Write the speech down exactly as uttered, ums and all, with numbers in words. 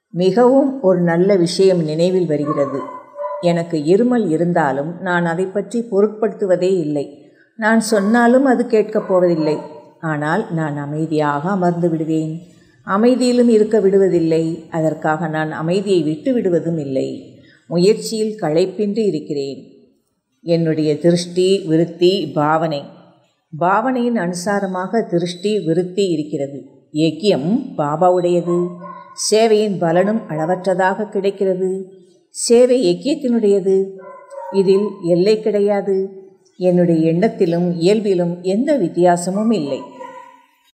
மிகவும் ஒரு நல்ல விஷயம் நினைவில் வருகிறது. எனக்கு இருமல் இருந்தாலும் நான் அதை பற்றி பொருட்படுத்துவதே இல்லை. நான் சொன்னாலும் அது கேட்கப் போவதில்லை. ஆனால் நான் அமைதியாக அமர்ந்து விடுவேன். அமைதியிலும் இருக்க விடுவதில்லை. அதற்காக நான் அமைதியை விட்டு விடுவதும் இல்லை. முயற்சியில் களைப்பின்றி இருக்கிறேன். என்னுடைய திருஷ்டி, விருத்தி, பாவனை பாவனையின் அனுசாரமாக திருஷ்டி, விருத்தி இருக்கிறது. யக்கியம் பாபாவுடையது. சேவையின் பலனும் அளவற்றதாக கிடைக்கிறது. சேவை யக்கியத்தினுடையது. இதில் எல்லை கிடையாது. என்னுடைய எண்ணத்திலும் இயல்பிலும் எந்த வித்தியாசமும் இல்லை.